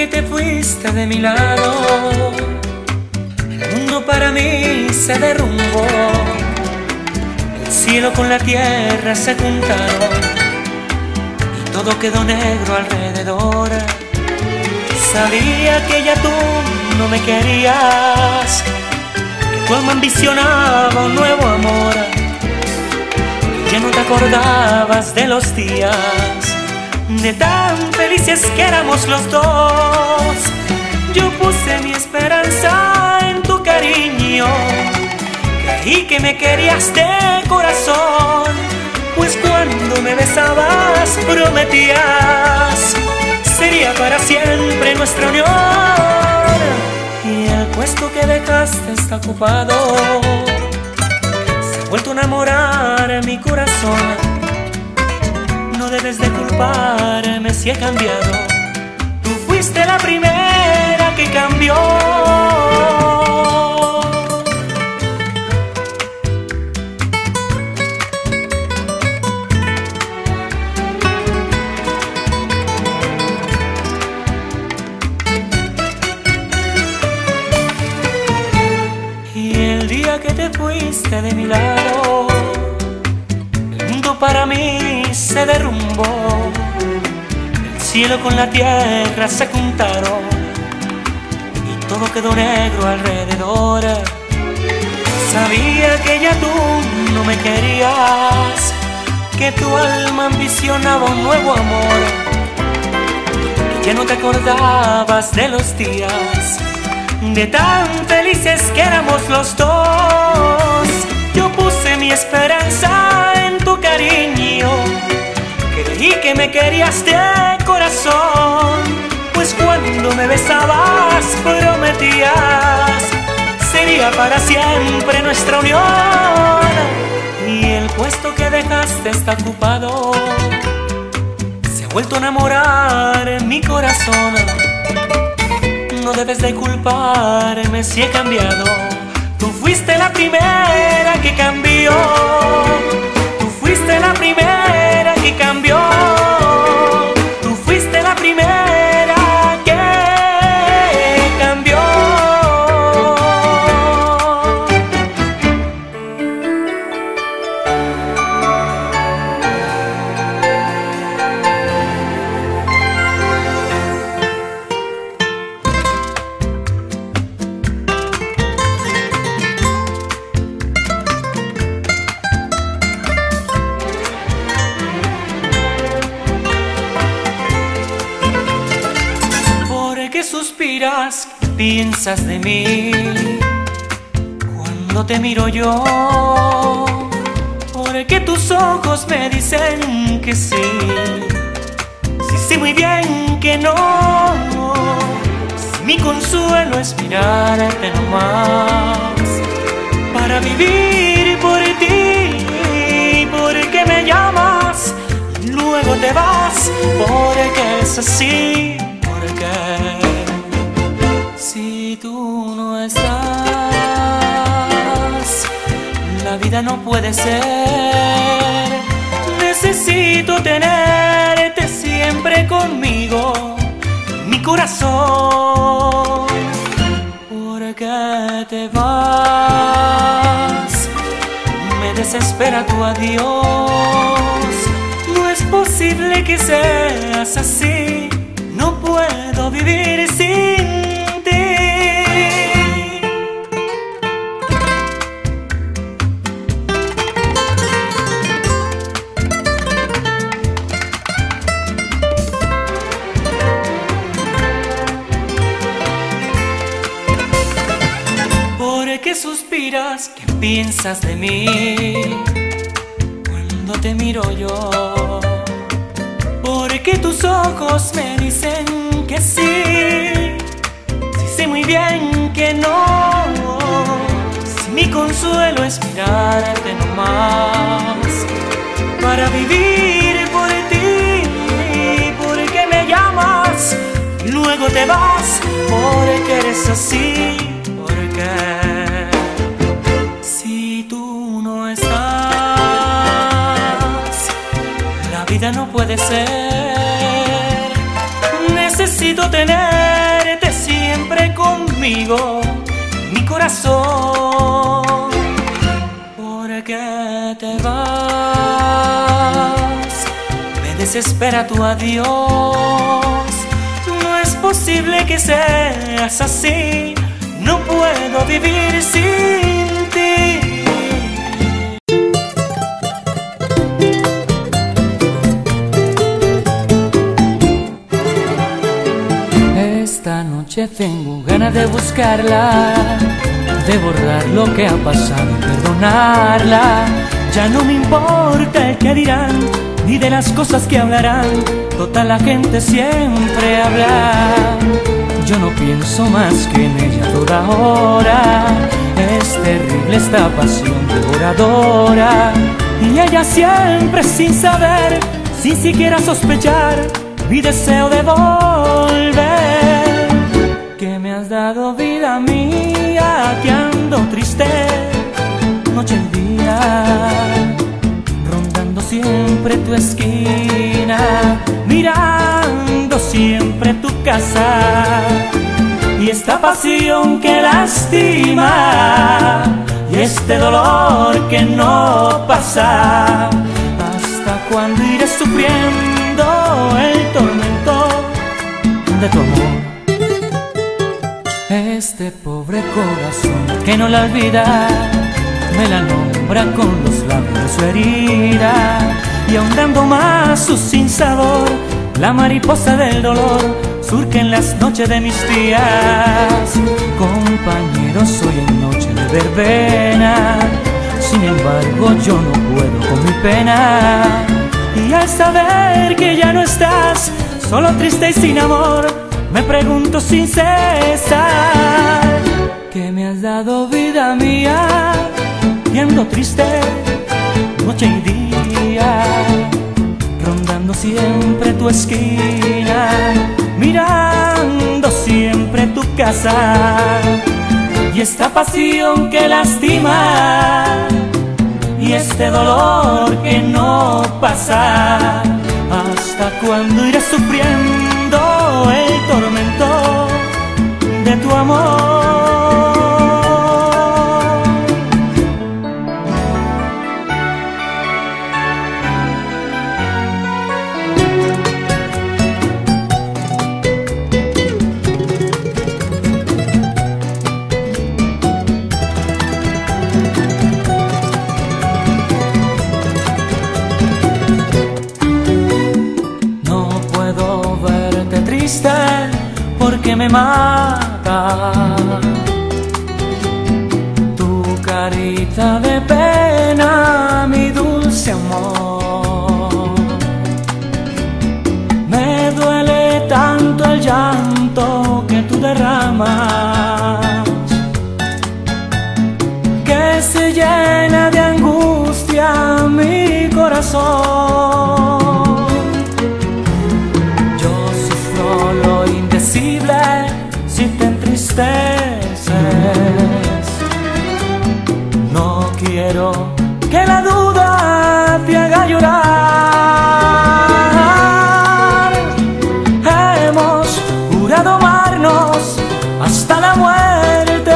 que te fuiste de mi lado, el mundo para mí se derrumbó. El cielo con la tierra se juntaron y todo quedó negro alrededor. Sabía que ya tú no me querías, que tu alma ambicionaba un nuevo amor, que ya no te acordabas de los días de tan felices que éramos los dos. Yo puse mi esperanza en tu cariño, creí que me querías de corazón, pues cuando me besabas prometías sería para siempre nuestra unión. Y el puesto que dejaste está ocupado, se ha vuelto a enamorar mi corazón. No debes de culparme si he cambiado, tú fuiste la primera que cambió. Y el día que te fuiste de mi lado, el mundo para mí se derrumbó. El cielo con la tierra se juntaron y todo quedó negro alrededor. Sabía que ya tú no me querías, que tu alma ambicionaba un nuevo amor, que ya no te acordabas de los días de tan felices que éramos los dos. Yo puse mi esperanza en tu cariño, creí que me querías de corazón, pues cuando me besabas prometías sería para siempre nuestra unión. Y el puesto que dejaste está ocupado, se ha vuelto a enamorar en mi corazón. No debes de culparme si he cambiado, tú fuiste la primera que cambió. Tú fuiste la primera que cambió. Tú fuiste la primera que cambió. ¿Qué suspiras? ¿Qué piensas de mí cuando te miro yo? Porque tus ojos me dicen que sí, sí sé muy bien que no. Si mi consuelo es mirarte nomás, para vivir por ti, porque me llamas y luego te vas, porque es así. Si tú no estás, la vida no puede ser. Necesito tenerte siempre conmigo, mi corazón. ¿Por qué te vas? Me desespera tu adiós. No es posible que seas así, no puedo vivir sin ti. ¿Por qué suspiras? ¿Qué piensas de mí cuando te miro yo? Porque tus ojos me dicen que sí, sí sé muy bien que no. Si mi consuelo es mirarte nomás, para vivir por ti, porque me llamas y luego te vas, porque eres así. Porque si tú no estás, la vida no puede ser. Necesito tener siempre conmigo, mi corazón. ¿Por qué te vas? Me desespera tu adiós. No es posible que seas así, no puedo vivir sin ti. Esta noche tengo ganas de buscarla, de borrar lo que ha pasado y perdonarla. Ya no me importa el que dirán, ni de las cosas que hablarán. Toda la gente siempre habla. Yo no pienso más que en ella toda hora. Es terrible esta pasión devoradora. Y ella siempre sin saber, sin siquiera sospechar, mi deseo de volver. Que me has dado vida mía, que ando triste noche y día, rondando siempre tu esquina, mirando siempre tu casa. Y esta pasión que lastima, y este dolor que no pasa. ¿Hasta cuándo iré sufriendo el tormento de tu amor? Este pobre corazón que no la olvida, me la nombra con los labios de su herida. Y ahondando más su sinsabor, la mariposa del dolor surge en las noches de mis días. Compañeros, hoy en noche de verbena, sin embargo yo no puedo con mi pena. Y al saber que ya no estás, solo triste y sin amor, me pregunto sin cesar. ¿Qué me has dado vida mía? Y ando triste noche y día, rondando siempre tu esquina, mirando siempre tu casa. Y esta pasión que lastima, y este dolor que no pasa. ¿Hasta cuándo iré sufriendo el tormento de tu amor? Porque me mata tu carita de pena, mi dulce amor. Me duele tanto el llanto que tú derramas, que se llena de angustia mi corazón. Si te entristeces, no quiero que la duda te haga llorar. Hemos jurado amarnos hasta la muerte,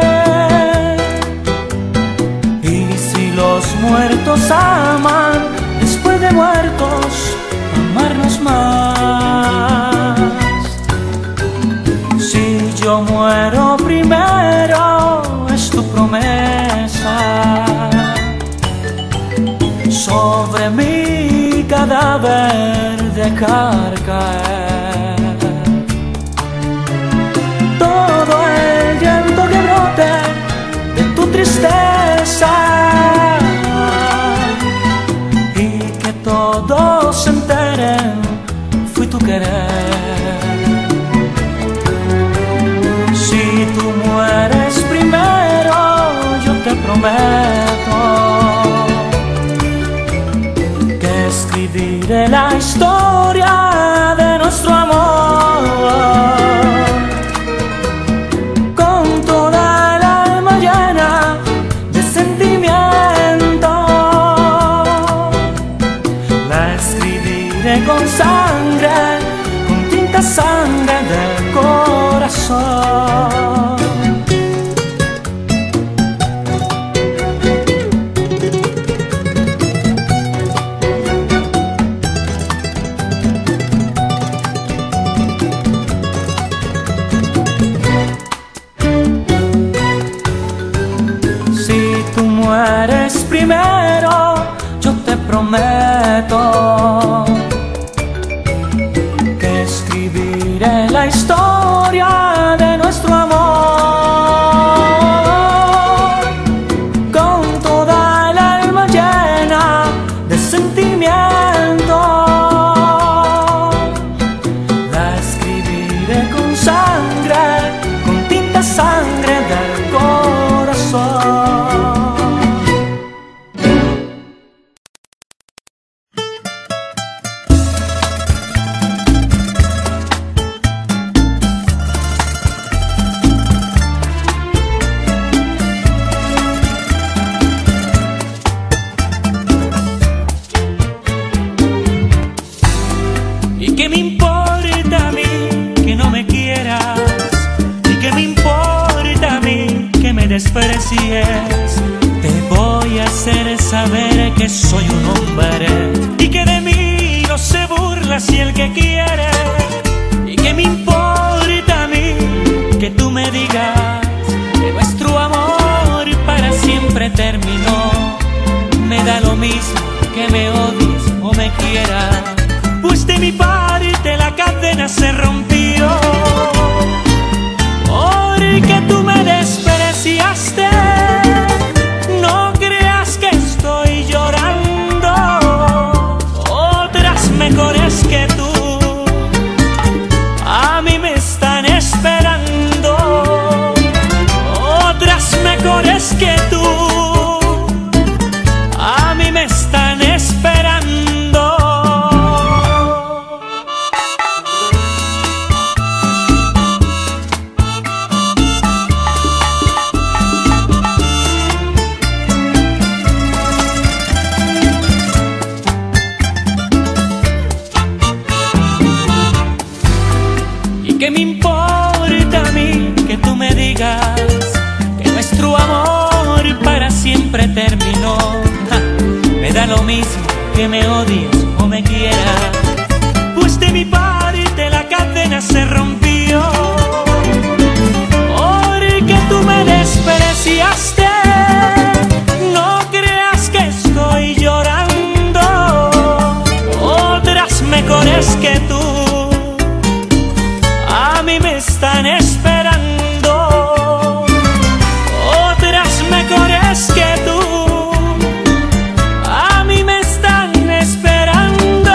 y si los muertos aman, después de muertos, amarnos más. Si yo muero primero, es tu promesa, sobre mi cadáver dejar caer todo el llanto que brote de tu tristeza, y que todos se enteren, fui tu querer. Si tú mueres primero, yo te prometo que escribiré la historia de nuestro amor con toda el alma llena de sentimiento. La escribiré con sangre, con tinta sangre del corazón. corazón. Si tú mueres primero, yo te prometo que escribiré la historia de nuestro amor con toda el alma llena de sentimiento. La escribiré con sangre, con tinta sangre del corazón. ¿Y qué me importa a mí que no me quieras? ¿Y qué me importa a mí que me desprecies? Te voy a hacer saber que soy un hombre y que de mí no se burla si el que quiere. ¿Y qué me importa a mí que tú me digas que nuestro amor para siempre terminó? Me da lo mismo que me odies o me quieras, pues de mi parte la cadena se rompió. Porque tú me despreciaste, no creas que estoy llorando. Otras mejores que tú a mí me están esperando. Otras mejores que tú a mí me están esperando. ¿Qué me importa a mí que tú me digas que nuestro amor para siempre terminó? Ja, me da lo mismo que me odies o me quieras, pues de mi parte la cadena se rompió. Porque tú me despreciaste, no creas que estoy llorando. Otras mejores que tú a mí me están esperando. Otras mejores que tú a mí me están esperando.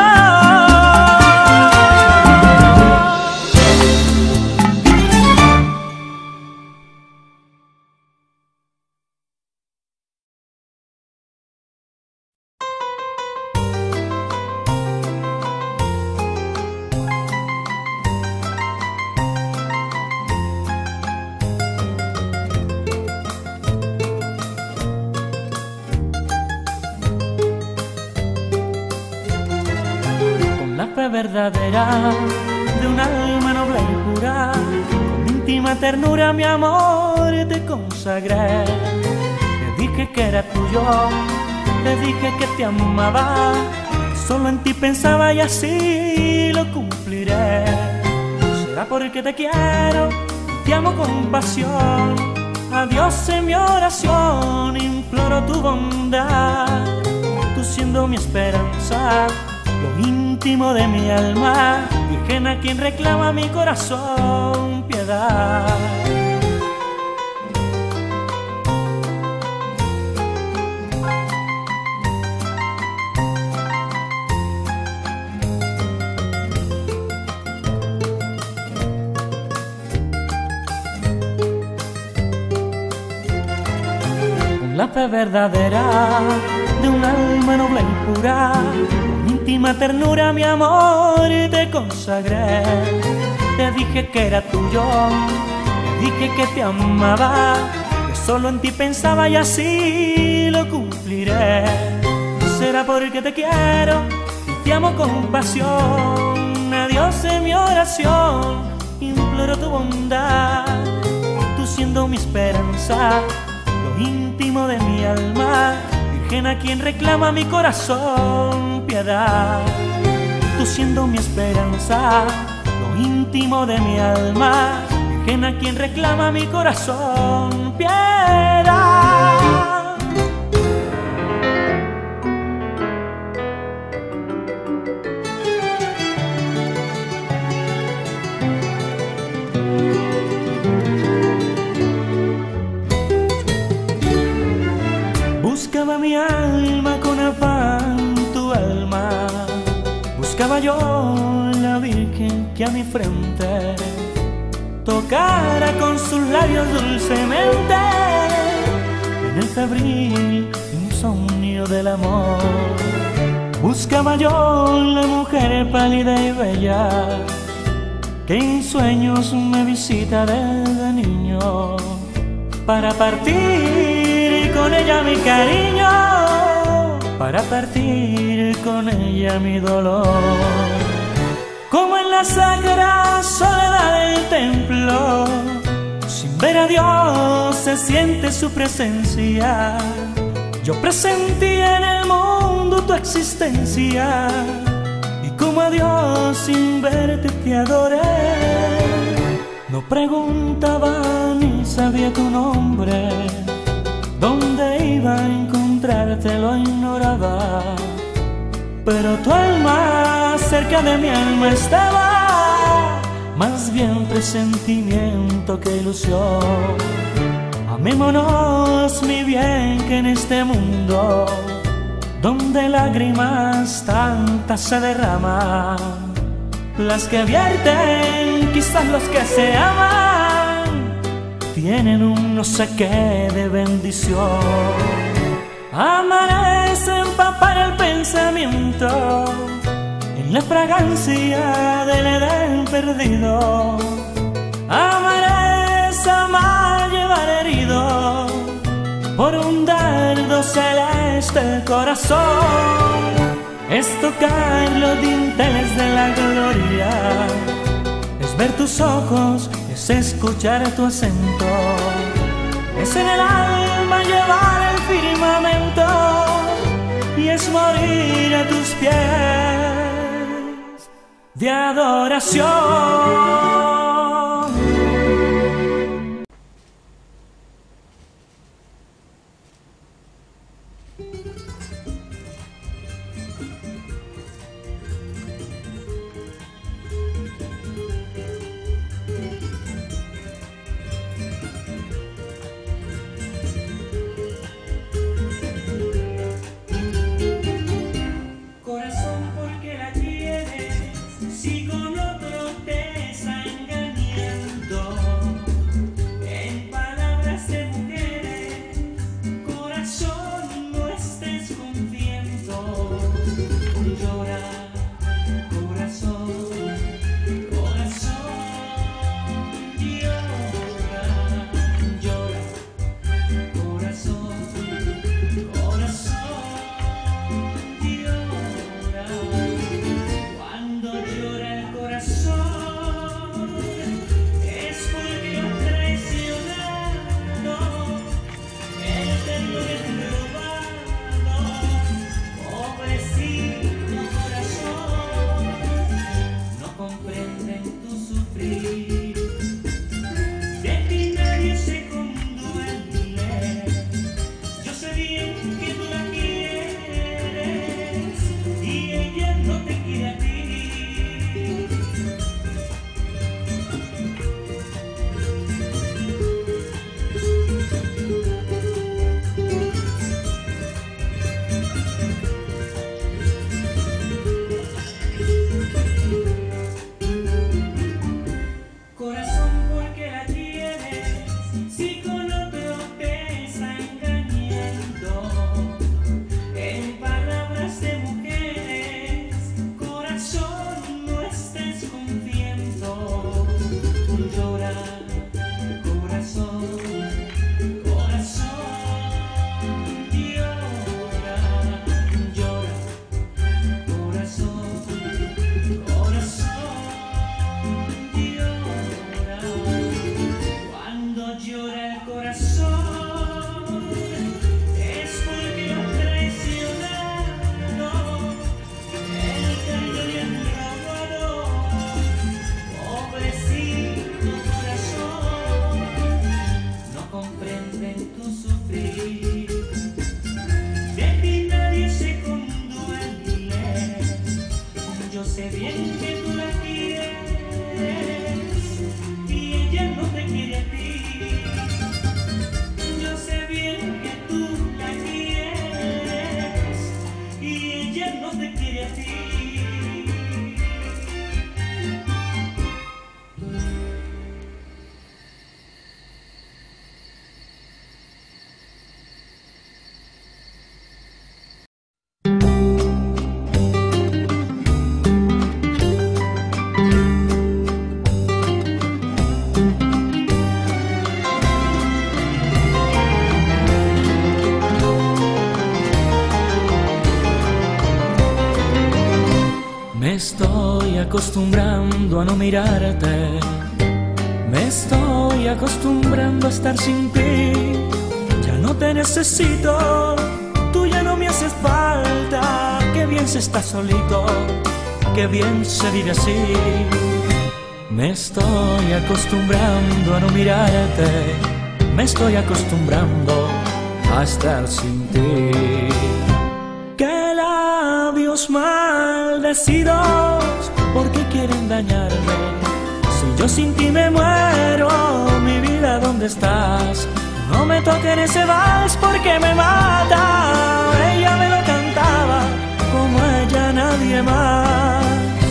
La fe verdadera de un alma noble y pura, con íntima ternura mi amor te consagré. Te dije que era tuyo, te dije que te amaba, que solo en ti pensaba y así lo cumpliré. Será porque te quiero, te amo con pasión, a Dios en mi oración imploro tu bondad. Tú siendo mi esperanza, lo íntimo de mi alma, Virgen a quien reclama mi corazón piedad. Con la fe verdadera de un alma noble y pura, íntima ternura mi amor te consagré. Te dije que era tuyo, te dije que te amaba, que solo en ti pensaba y así lo cumpliré. Será porque te quiero y te amo con pasión, a Dios en mi oración imploro tu bondad, tú siendo mi esperanza, lo íntimo de mi alma, Virgen a quien reclama mi corazón piedad. Tú siendo mi esperanza, lo íntimo de mi alma, Virgen a quien reclama mi corazón piedad. Buscaba mi alma con afán tu alma, buscaba yo la Virgen que a mi frente tocara con sus labios dulcemente en el febril insomnio del amor. Buscaba yo la mujer pálida y bella que en sueños me visita desde niño, para partir con ella mi cariño, para partir con ella mi dolor. Como en la sacra soledad del templo, sin ver a Dios se siente su presencia. Yo presentí en el mundo tu existencia, y como a Dios sin verte te adoré. No preguntaba ni sabía tu nombre, dónde iba a encontrarte lo ignoraba, pero tu alma cerca de mi alma estaba, más bien presentimiento que ilusión. Amémonos mi bien, que en este mundo donde lágrimas tantas se derraman, las que vierten quizás los que se aman tienen un no sé qué de bendición. Amanece empapar el pensamiento en la fragancia del Edén perdido. Amanece amar, llevar herido por un dardo celeste el corazón. Es tocar los dinteles de la gloria, es ver tus ojos, es escuchar tu acento, es en el alma llevar el firmamento, y es morir a tus pies de adoración. Corazón, ¿por qué la tienes? Si con otro te sangras. acostumbrando a no mirarte. Me estoy acostumbrando a estar sin ti. Ya no te necesito, tú ya no me haces falta. Qué bien se está solito, qué bien se vive así. Me estoy acostumbrando a no mirarte. Me estoy acostumbrando a estar sin ti. Qué labios maldecidos, ¿por qué quieren dañarme? Si yo sin ti me muero, mi vida, ¿dónde estás? No me toquen ese vals porque me mata. Ella me lo cantaba, como ella nadie más.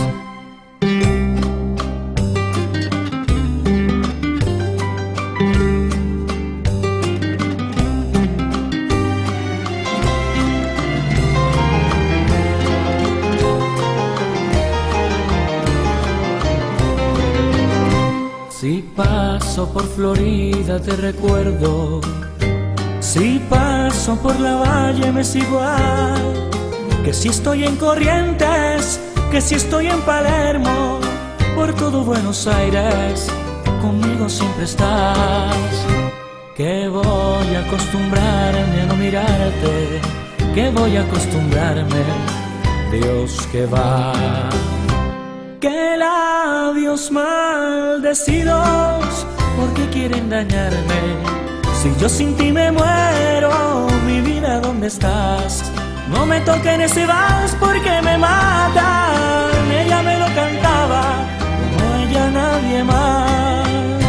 Si paso por Florida te recuerdo, si paso por la Valle me es igual, que si estoy en Corrientes, que si estoy en Palermo, por todo Buenos Aires, conmigo siempre estás. Que voy a acostumbrarme a no mirarte, que voy a acostumbrarme, Dios que va. Qué labios maldecidos, ¿por qué quieren dañarme? Si yo sin ti me muero, mi vida, ¿dónde estás? No me toquen ese vals porque me matan. Ella me lo cantaba, como ella nadie más.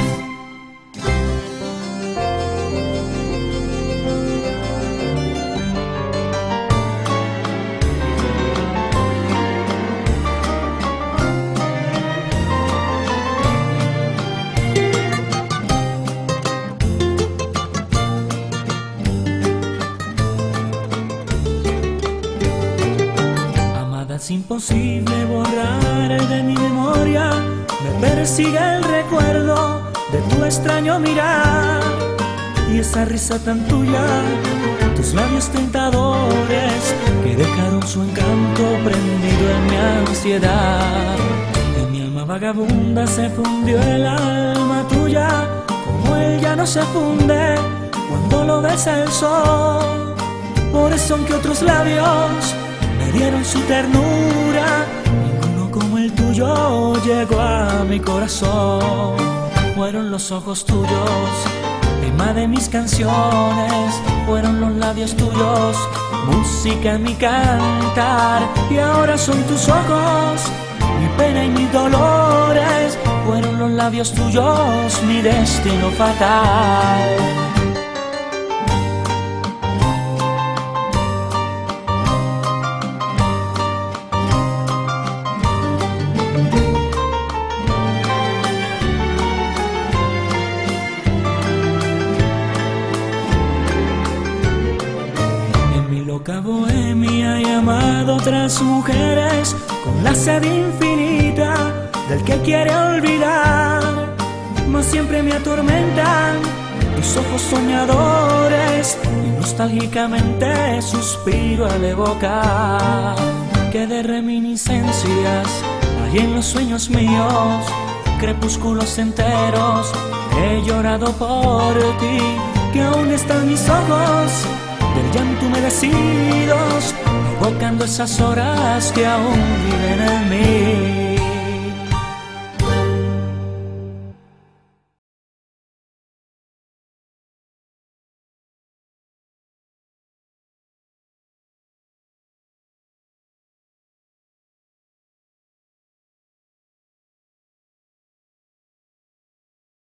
Es imposible borrar de mi memoria, me persigue el recuerdo de tu extraño mirar y esa risa tan tuya, tus labios tentadores que dejaron su encanto prendido en mi ansiedad. En mi alma vagabunda se fundió el alma tuya, como él ya no se funde cuando lo besa el sol. Por eso aunque otros labios me dieron su ternura, ninguno como el tuyo llegó a mi corazón. Fueron los ojos tuyos, tema de mis canciones, fueron los labios tuyos, música en mi cantar. Y ahora son tus ojos, mi pena y mis dolores, fueron los labios tuyos, mi destino fatal. Loca bohemia he amado otras mujeres con la sed infinita del que quiere olvidar, mas siempre me atormentan tus ojos soñadores y nostálgicamente suspiro al evocar que de reminiscencias hay en los sueños míos, crepúsculos enteros he llorado por ti, que aún están mis ojos del llanto humedecidos, evocando esas horas que aún viven en mí.